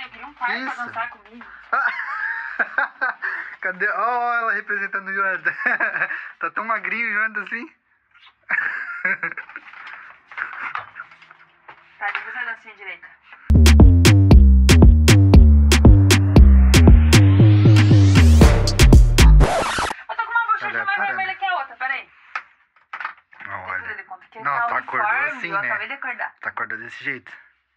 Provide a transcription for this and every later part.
eu queria um par pra dançar comigo. Cadê? Ó, ela representando o Jonathan. Tá tão magrinho o Jonathan assim. Tá, deixa eu fazer a dancinha direita. Eu tô com uma bochecha mais vermelha que a outra, peraí. Olha. Não, Tá acordou assim, eu né? acabei de acordar. Tá acordando desse jeito.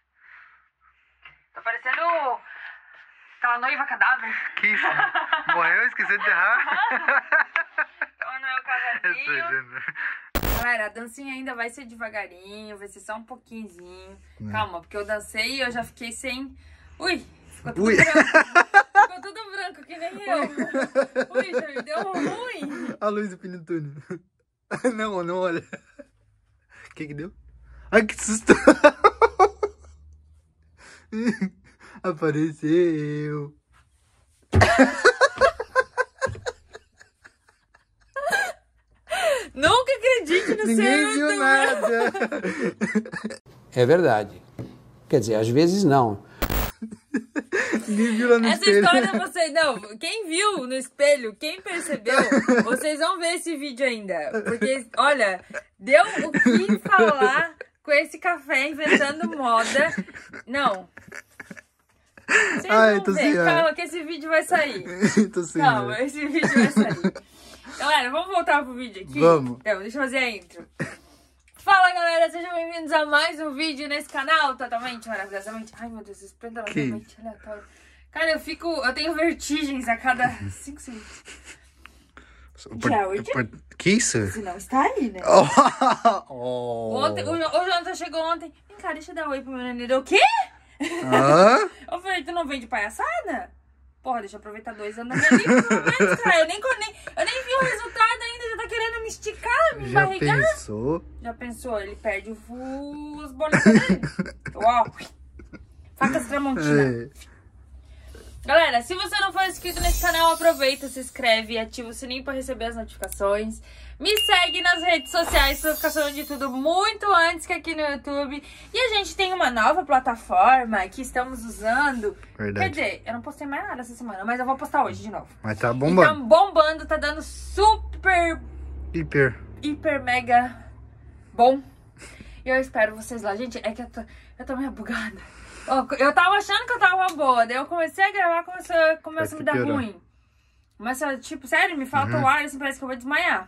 Tô parecendo aquela noiva cadáver. Que isso? Morreu, esqueceu de enterrar? Então não é o Eu casaquinho. tô achando. Galera, a dancinha ainda vai ser devagarinho, vai ser só um pouquinho. Calma, porque eu dancei e eu já fiquei sem... Ui, ficou tudo branco. Ficou tudo branco, que nem eu. Ui, já me deu ruim. A luz do Pinotúnio. Não, não olha. O que deu? Ai, que susto. Apareceu. Nunca acredite no Ninguém viu nada. É verdade. Quer dizer, às vezes não. Ninguém viu lá no Essa espelho. história vocês... Não, quem viu no espelho, quem percebeu, vocês vão ver esse vídeo ainda. Porque, olha, deu o que falar com esse café inventando moda. Não. Vocês vão ver. Calma, que esse vídeo vai sair. Tô sem Calma, esse vídeo vai sair. Galera, vamos voltar pro vídeo aqui? Vamos. Então, deixa eu fazer a intro. Fala, galera, sejam bem-vindos a mais um vídeo nesse canal totalmente, maravilhosamente... Ai, meu Deus, esplendorosamente aleatório. Cara, eu tenho vertigens a cada 5 segundos. Jared? Que isso? Você não está aí, né? Oh. Ontem, o Jonathan chegou ontem. Vem cá, deixa eu dar oi pro meu neném. O quê? Hã? Eu falei, tu não vem de palhaçada? Porra, deixa eu aproveitar 2 anos da minha vida, pelo menos, cara. Eu nem vi o resultado ainda, já tá querendo me esticar, me Já barrigar. pensou? Já pensou? Ele perde os boletos dele. Uau. Facas Tramontina. É. Galera, se você não for inscrito nesse canal, aproveita, se inscreve e ativa o sininho pra receber as notificações. Me segue nas redes sociais pra ficar sabendo de tudo muito antes que aqui no YouTube. E a gente tem uma nova plataforma que estamos usando. Verdade. Quer dizer, eu não postei mais nada essa semana, mas eu vou postar hoje de novo. Mas tá E tá bombando. bombando, tá dando super, hiper, mega bom. E eu espero vocês lá. Gente, é que eu tô meio bugada. Eu tava achando que eu tava boa, daí eu comecei a gravar, começa a me dar ruim. Começa, tipo, sério, me falta o ar, assim, parece que eu vou desmaiar.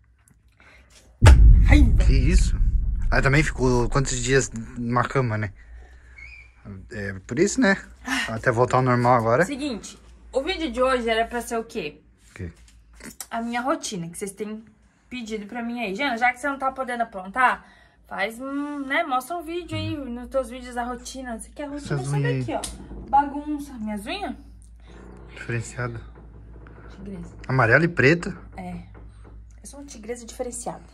Que isso? Ah, também ficou quantos dias numa cama, né? É por isso, né? Até voltar ao normal agora. Seguinte, o vídeo de hoje era pra ser o quê? O quê? A minha rotina, que vocês têm pedido pra mim aí. Jana, já que você não tá podendo aprontar, faz, né, mostra um vídeo aí, nos teus vídeos da rotina. Você quer a rotina? Essa daqui, ó. Bagunça. Minhas unhas? Diferenciada. Tigresa. Amarelo e preto. É. Eu sou uma tigresa diferenciada.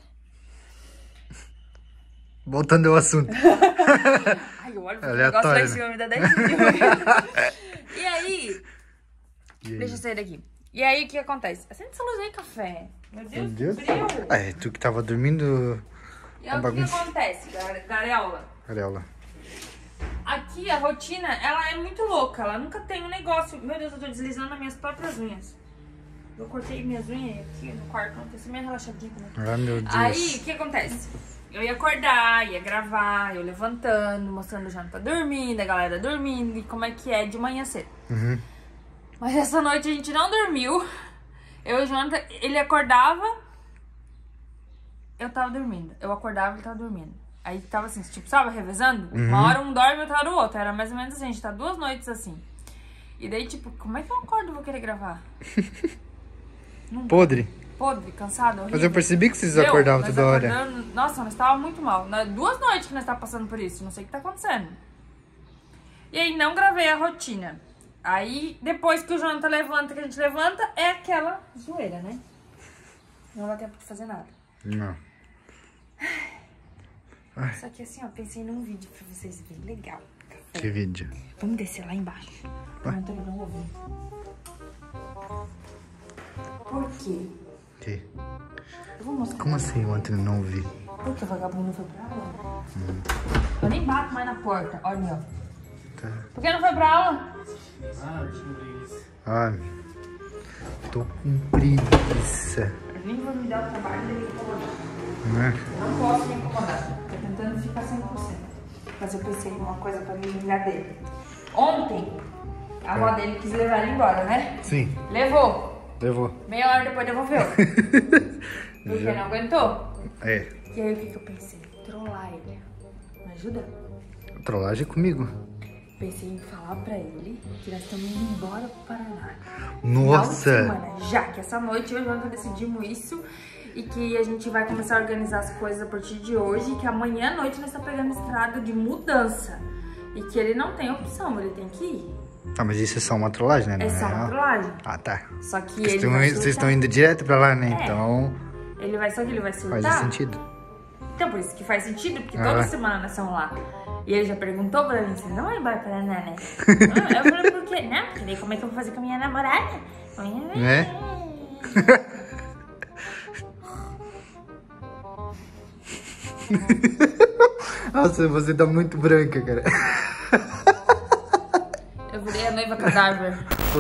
Voltando ao assunto. Ai, eu olho pro Aleatório, negócio lá em né? cima, me dá 10 E aí... Deixa eu sair daqui. E aí, o que acontece? Acende essa luz aí, café. Meu Deus, que frio. É, tu que tava dormindo... E aí, o que acontece, Gareola? Areola. Aqui, a rotina, ela é muito louca. Ela nunca tem um negócio... Meu Deus, eu tô deslizando nas minhas próprias unhas. Eu cortei minhas unhas aqui no quarto, ontem, assim, meio relaxadinha, né? Ah, meu Deus. Aí, o que acontece? Eu ia acordar, ia gravar, eu levantando, mostrando o Jonathan dormindo, a galera dormindo e como é que é de manhã cedo. Uhum. Mas essa noite a gente não dormiu. Eu e o Jonathan, ele acordava, eu tava dormindo. Eu acordava, ele tava dormindo. Aí tava assim, tipo, sabe, revezando? Uma hora um dorme, outra hora o outro. Era mais ou menos assim, a gente tá 2 noites assim. E daí, tipo, como é que eu acordo e vou querer gravar? Podre. Podre, cansado, horrível. Mas eu percebi que vocês acordavam toda hora. Nossa, nós tava muito mal. 2 noites que nós tava passando por isso. Não sei o que tá acontecendo. E aí, não gravei a rotina. Aí, depois que o Jonathan levanta, que a gente levanta, é aquela zoeira, né? Não dá tempo de fazer nada. Não. Ai. Só que assim, ó, pensei num vídeo pra vocês verem. Legal. Que vídeo? Vamos descer lá embaixo. O Antônio não ouviu. Por quê? Que? Eu vou mostrar. Como assim o Antônio não ouvi? Porque o vagabundo foi pra aula. Eu nem bato mais na porta. Olha, ó. Por que não foi pra aula? Ai, tô com preguiça. Eu nem vou me dar o trabalho de me incomodar. Né? Não posso me incomodar. Tô tentando ficar 100%. Mas eu pensei em uma coisa pra me vingar dele. Ontem, a avó dele quis levar ele embora, né? Sim. Levou. Meia hora depois devolveu. Porque não aguentou. É. E aí o que eu pensei? Trollar ele. Me ajuda? Trollagem comigo. Pensei em falar pra ele que nós estamos indo embora pro Paraná. Nossa! Final de semana, já que essa noite eu e o João decidimos isso e que a gente vai começar a organizar as coisas a partir de hoje, e que amanhã à noite nós estamos pegando estrada de mudança. E que ele não tem opção, ele tem que ir. Ah, mas isso é só uma trollagem, né? É só uma trollagem. Ah, tá. Só que Vocês ele vai surtar. vocês estão indo direto pra lá, né? É. Então Só que ele vai surtar. faz sentido. Então, por isso que faz sentido, porque toda semana nós estamos lá. E ele já perguntou pra mim, você não vai embora pra Paraná, né? Eu falei, por quê? Não, porque daí como é que eu vou fazer com a minha namorada? Né? Nossa, você tá muito branca, cara. Eu virei a noiva cadáver.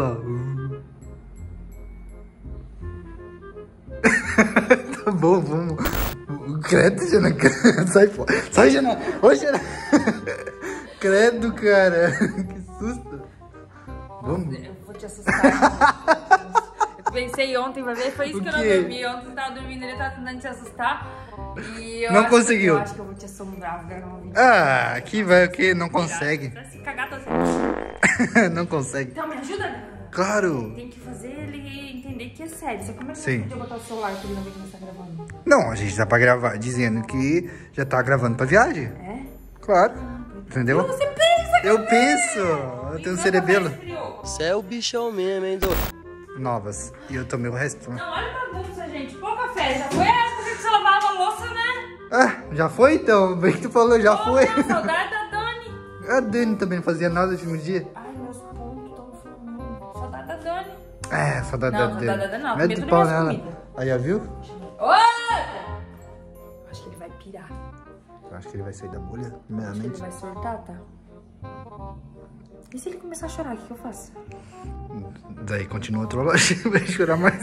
Tá bom, vamos. Credo, Jana. Sai fora. Sai, Jana. Oi, Jana. Credo, cara. Que susto. Vamos. Eu vou te assustar. Eu pensei ontem, vai ver, foi isso que eu não dormi. Ontem eu tava dormindo, ele tava tentando te assustar. E eu Não conseguiu. Eu acho que eu vou te assombrar, gravar um vídeo. Ah, aqui vai o quê? Não consegue. Pra se cagar, tá Não consegue. Então me ajuda. Claro. Tem que fazer ele entender que é sério. Você como é que Sim. você podia botar o celular pra ele não ver que você tá gravando? Não, a gente tá pra gravar, dizendo que já tá gravando pra viagem. É? Claro. Entendeu? Você pensa, Eu penso. Eu tenho cerebelo. Você é o bichão mesmo, hein, Dô? Novas. E eu tomei o resto. Não, olha a bagunça, gente. Pô, café. Já foi a época que você lavava a louça, né? Ah, já foi então? Bem que tu falou, já foi. Não, saudade da Dani. A Dani também não fazia nada no último dia. Ai, meus pontos estão fumando. Saudade da Dani. É, saudade Não, da saudade da Dani não. Mete Comida o pau não é nela. comida. Aí, ó, viu? Acho que ele vai pirar. Eu acho que ele vai sair da bolha, Acho que ele primeiramente. vai surtar, tá? E se ele começar a chorar, o que eu faço? Daí continua a trollagem, vai chorar mais.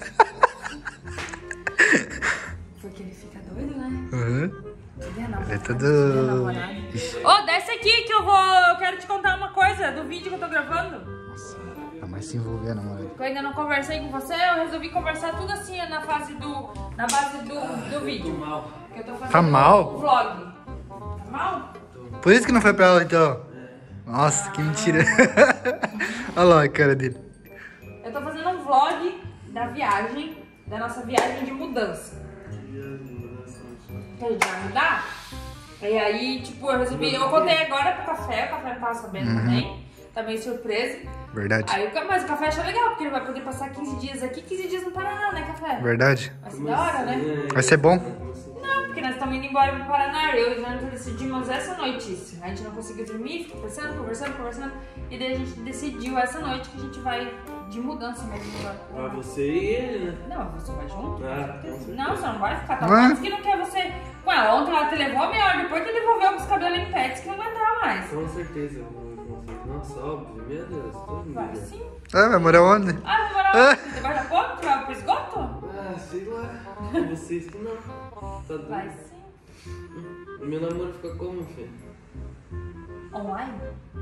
Porque ele fica doido, né? Uhum. Ele é todo... Ô, desce aqui que eu quero te contar uma coisa do vídeo que eu tô gravando. Nossa, tá mais se envolvendo, namorado. Eu ainda não conversei com você, eu resolvi conversar tudo assim na base do vídeo. Que eu tô fazendo Tá mal? um vlog. Tá mal? Por isso que não foi pra ela, então. Nossa, que mentira. Olha lá a cara dele. Eu tô fazendo um vlog da viagem, da nossa viagem de mudança. Que a gente vai mudar. E aí, tipo, eu contei agora pro Café, o Café não tava sabendo também. Tá meio surpresa. Verdade. Aí, mas o Café achou legal, porque ele vai poder passar 15 dias aqui, 15 dias no Paraná, né, Café? Verdade. Vai ser da hora, né? Vai ser bom. Não, porque nós estamos indo embora pro Paraná. Eu e o Jonathan decidimos essa noite isso. A gente não conseguiu dormir, ficou conversando. E daí a gente decidiu essa noite que a gente vai de mudança mesmo embora pro Pra Paraná. você e ele, né? Não, você vai junto? Ah, com certeza. Não, você não vai ficar tão Ué? antes que não quer você. Ué, ontem ela te levou, meia hora depois tu devolveu com os cabelos em pets que não aguentava mais. Com certeza, eu vou. Nossa, óbvio, meu Deus, todo Vai mundo. sim. Ah, vai morar onde? Ah, vai morar onde? Você vai dar ponto? Tu vai pro esgoto? Ah, sei lá. Vocês que não. Tá doido? Vai sim. O meu namoro fica como, filho? Online?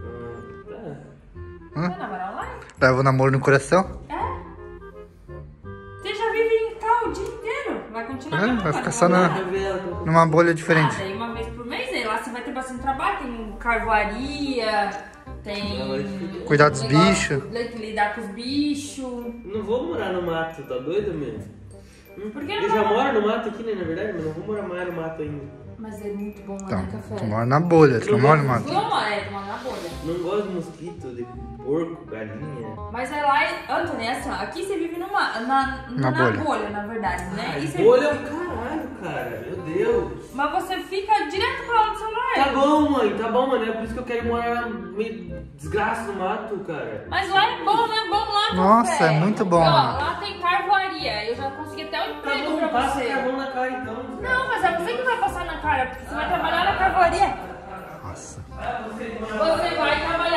Tá. Vai namorar online? Leva o namoro no coração? É? Você já vive em tal o dia inteiro? Vai continuar É, mesmo, vai cara? ficar só Não na- vai nada? Numa bolha Ah, diferente. daí uma vez por mês, aí lá você vai ter bastante trabalho, tem carvoaria, tem... Cuidar dos negócio, bichos. Lidar com os bichos. Não vou morar no mato, tá doido mesmo? Por que Eu não? já moro no mato aqui, né, na verdade, mas não vou morar mais no mato ainda. Mas é muito bom lá, Então, né, Café? tu mora na bolha, tu não mora no mato. Vamos, tomar na bolha. Não gosto de mosquito, de porco, galinha. Mas é lá, Antônio, é assim, ó, aqui você vive na bolha, na verdade, né? E você... Bolha é o caralho, cara, meu Deus. Mas você fica direto pra lá no celular. Tá bom, mãe, tá bom, mano. É por isso que eu quero morar meio desgraça no mato, cara. Mas lá é bom, né? Bom lá, Nossa, Café. é muito bom. Ó, lá tem carvoaria. Eu já consegui até um Tá emprego bom, pra passa você. carvão na cara então. Não, mas é você que vai passar na cara, porque você vai trabalhar na carvoaria. Nossa. Você vai trabalhar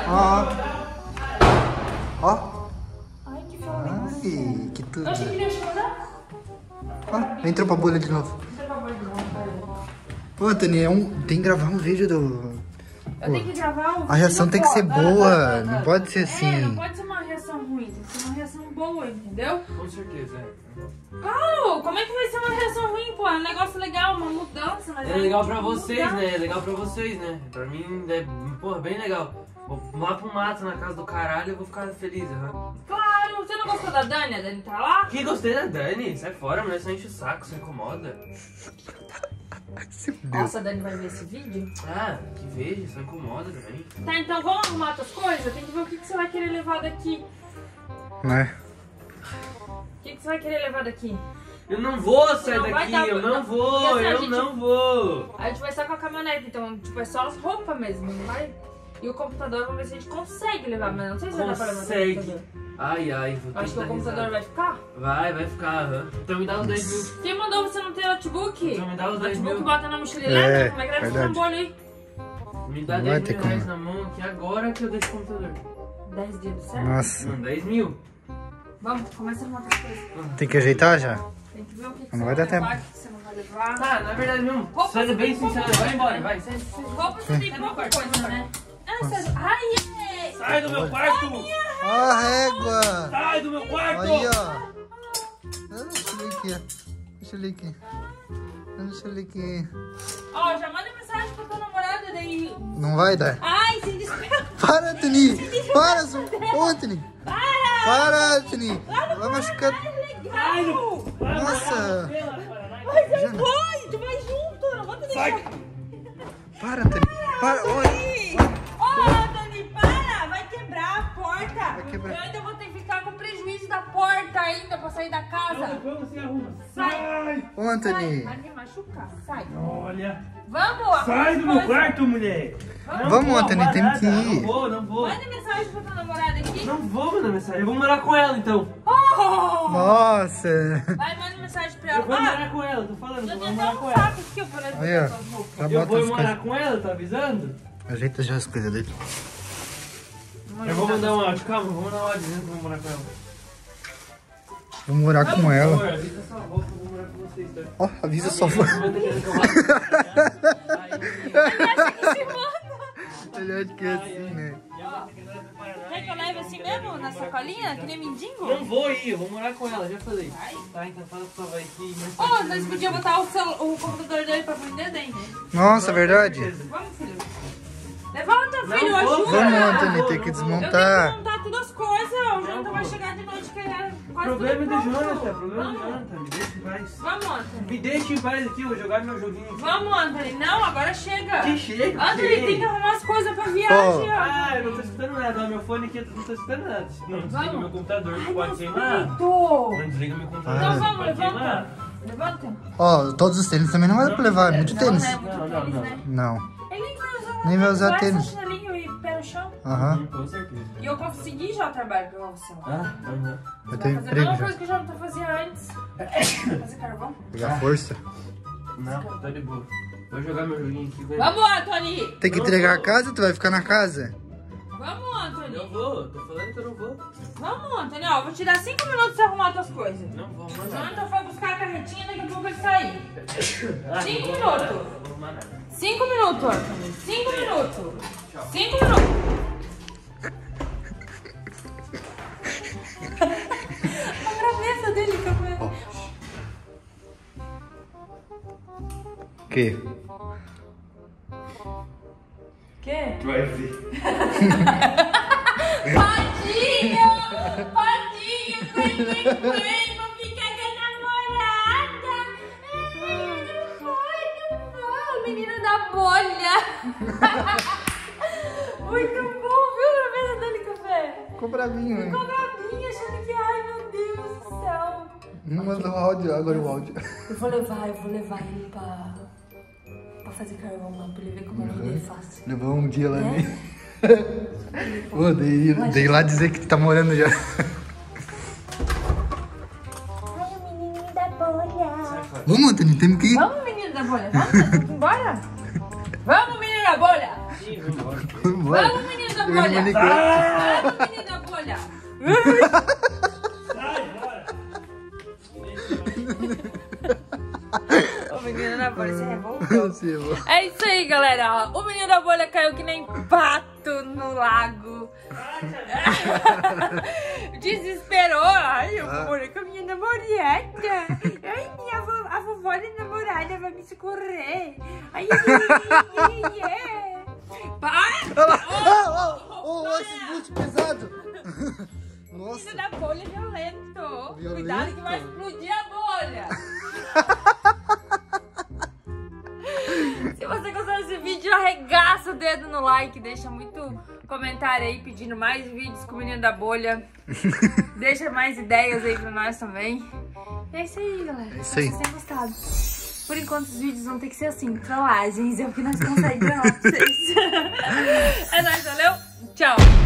Ó. Ó. Ai, que violência. Ai, que tudo. Eu achei que ele ia chorar. Ó, entrou pra bolha de novo. Ô, Anthony, tem que gravar um vídeo do... Eu tenho que gravar um vídeo. A reação tem que ser boa, não pode ser assim. Não pode ser uma reação ruim, tem que ser uma reação boa, entendeu? Com certeza, Paulo, como é que vai ser uma reação ruim, pô? É um negócio legal, uma mudança. Mas é legal pra vocês, né? É legal pra vocês, né? Pra mim é, porra, bem legal. Vou lá pro mato, na casa do caralho, eu vou ficar feliz, né? Claro, você não gostou da Dani? A Dani tá lá? Que gostei da Dani, sai fora, mulher, só enche o saco, se incomoda. Nossa, a Dani vai ver esse vídeo? Ah, que veja, só incomoda também. Tá, então vamos arrumar tuas coisas? Tem que ver o que você vai querer levar daqui. Né? O que você vai querer levar daqui? Eu não vou sair Não vai daqui, dar- eu não vou, Porque assim, a eu gente- não vou. A gente vai estar com a caminhonete, então, tipo, é só as roupas mesmo, não vai? E o computador, vamos ver se a gente consegue levar, mas não sei se vai dar pra levar o Consegue. computador. Ai, ai, vou ter Acho que o dar computador risada. vai ficar. Vai ficar, aham. Então me dá os 10 mil. Quem mandou você não ter notebook? Então me dá os 10 Notebook mil. bota na mochila É, elétrica, como é que deve verdade. ficar um bolho aí? Me dá Não 10 vai ter mil reais como. na mão aqui agora que eu deixo o computador. 10 dias do certo? Nossa. Não, 10 mil. Vamos, começa a arrumar as coisas. Tem que ajeitar já? Tem que ver o que Não você vai dar levar, tempo. o que você não vai levar. Tá, na verdade mesmo, Roupa sendo você bem tem pouca sincero, vai coisa, embora, né? vai. Roupa você tem pouca coisa, né? Ah, Sérgio. Ai, é. Sai do meu quarto! Ó a régua! Sai do meu quarto! Aí, ó. Deixa eu ler aqui. Deixa eu ler aqui. Deixa eu ler aqui. Ó, já manda mensagem pra tua namorada daí. Não vai dar. Ai, se desespera. Para, Anthony! Para, ô, Anthony! Para! Para, Anthony! Vai machucar. Sai do... Nossa! Mas eu vou, tu vai junto, não vou te deixar. Para, Anthony! Para! Oi! Ô, Dani, para! Vai quebrar a porta! Vai quebrar. Eu ainda vou ter que ficar com prejuízo da porta ainda pra sair da casa. Vamos, se arruma. Sai! Ô, Sai, Anthony! vai me machucar, sai. Olha. Vamos! Sai do meu quarto, mulher! Vamos, Anthony, temos que ir. Não vou. Manda mensagem pra tua namorada aqui. Não vou mandar mensagem, eu vou morar com ela então. Oh! Nossa! Vai, manda mensagem pra Eu vou ela. morar com ela, tô falando, Eu eu vou tenho morar até com um ela. saco aqui, eu vou levar Aí, ó. suas roupas. Já Eu bota vou as morar coisas. com ela, tá avisando? Ajeita já as coisas dele. Eu vou mandar um áudio, calma, vou mandar um áudio dizendo que eu vou morar com ela. Vou morar com Por ela. favor, avisa sua roupa, eu vou morar com vocês, tá? Ó, avisa só for. Ele acha que é assim, né? Quer que eu leve assim mesmo, na sacolinha, que nem mendigo? Não vou ir, eu vou morar com ela, já falei. Tá, então fala que só vai aqui. Ô, nós podíamos botar o computador dele pra vender daí, né? Nossa, verdade? Vamos, filho. Levanta, filho, Não vou, ajuda. Vamos, Não, Anthony, não tem vou, que não vou. Eu tenho que desmontar. montar todas as coisas. O Jonathan vou. vai chegar de noite que é O quase problema é tudo do pronto. Jonathan, problema do Vamos. Jonathan, me deixa em paz. Vamos, Anthony. Me deixa em paz aqui, eu vou jogar meu joguinho aqui. Vamos, Anthony. Não, agora chega. Que chega, Anthony, que? tem que arrumar as coisas pra viagem, ó. Ah, eu não tô escutando nada, ó, meu fone aqui, eu não tô escutando nada. Não, desliga Vamos. meu computador, Ai, que pode meus queimar. peitos. Não desliga meu computador, Então que vamos, pode queimar. levanta. Levanta. Ó, todos os tênis também não vai dar pra levar, muito tênis. Não, né? Muito Não, tênis, não. né? Não. Ele nem vai usar. Nem vai usar Só tênis. essa chinelinho e pé no chão. Aham. Com certeza. E eu consegui já o trabalho pra você. Ah, Eu Vai tenho fazer a emprego mesma já. coisa que o Jonathan fazia antes. Fazer carvão. Pegar força. não, tá de boa. Vou jogar meu joguinho aqui. Vamos, Anthony. Tem que entregar a casa, tu vai ficar na casa. Vamos, Anthony. Eu vou, tô falando que eu não vou. Vamos, Anthony. Ó, vou te dar 5 minutos pra arrumar as tuas coisas. Não vou O mandar. Jonathan foi buscar a carretinha, daqui a pouco ele sair. 5 minutos. Não vou arrumar nada. 5 minutos, Anthony. 5 minutos. 5 minutos. A cabeça dele, cabelo. O quê? Quê? Tu vai ver. Padinho! Padinho! Vou ficar com a namorada! Não foi, o menino da bolha! Muito bom, viu? A cabeça dele, café? Ficou bravinho, né? Ficou bravinha, achando que, ai meu Deus do céu! Não mandou o áudio, agora o áudio. Eu vou levar ele pra fazer carvão lá, pra ele ver como a vida é fácil. Levou um dia lá dentro. Pô, dei lá dizer que tu tá morando já. Ai, o menininho da bolha! Vamos, Anthony, temos que ir. Vamos, menino da bolha, vamos, tem que ir embora? Vamos, menino da bolha! Sim, vou embora. Bora. Vamos, menino da bolha. Sai, menino da bolha. Sai, bora. O menino da bolha se revoltou. É isso aí, galera. O menino da bolha caiu que nem pato no lago. Desesperou. Ai, eu vou morrer com a minha namorada. Ai, a vovó da namorada vai me socorrer. Ai, para! Esse muito pesado. Nossa. Menino da bolha violento. Cuidado que vai explodir a bolha. Se você gostou desse vídeo, arregaça o dedo no like. Deixa muito comentário aí pedindo mais vídeos com o menino da bolha. Deixa mais ideias aí pra nós também. É isso aí, galera. É isso aí. Espero que vocês tenham gostado. Por enquanto os vídeos vão ter que ser assim, trollagens. É o que nós conseguimos gravar pra vocês. É nóis, valeu? Tchau.